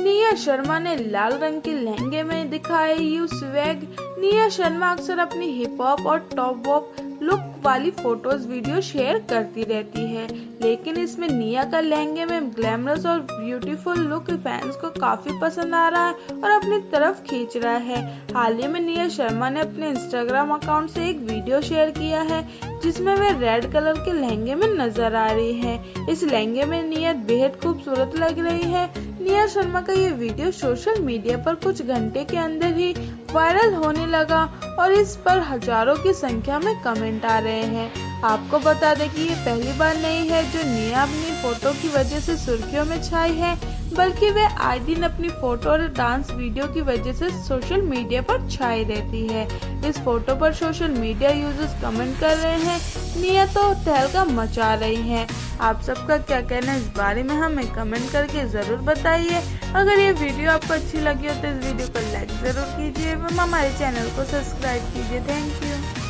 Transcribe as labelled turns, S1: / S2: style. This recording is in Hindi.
S1: निया शर्मा ने लाल रंग के लहंगे में दिखाए यू स्वैग। निया शर्मा अक्सर अपनी हिप हॉप और टॉप वॉप लुक वाली फोटोज वीडियो शेयर करती रहती है, लेकिन इसमें निया का लहंगे में ग्लैमरस और ब्यूटीफुल लुक फैंस को काफी पसंद आ रहा है और अपनी तरफ खींच रहा है। हाल ही में निया शर्मा ने अपने इंस्टाग्राम अकाउंट से एक वीडियो शेयर किया है जिसमें वे रेड कलर के लहंगे में नजर आ रही है। इस लहंगे में निया बेहद खूबसूरत लग रही है। निया शर्मा का ये वीडियो सोशल मीडिया पर कुछ घंटे के अंदर ही वायरल होने लगा और इस पर हजारों की संख्या में कमेंट आ रहे हैं। आपको बता दें कि ये पहली बार नहीं है जो निया अपनी फोटो की वजह से सुर्खियों में छाई है, बल्कि वे आए दिन अपनी फोटो और डांस वीडियो की वजह से सोशल मीडिया पर छाई रहती है। इस फोटो पर सोशल मीडिया यूजर्स कमेंट कर रहे हैं, निया तो तहलका मचा रही है। आप सबका क्या कहना है इस बारे में हमें कमेंट करके जरूर बताइए। अगर ये वीडियो आपको अच्छी लगी हो तो इस वीडियो को लाइक जरूर कीजिए एवं हमारे चैनल को सब्सक्राइब कीजिए। Thank you.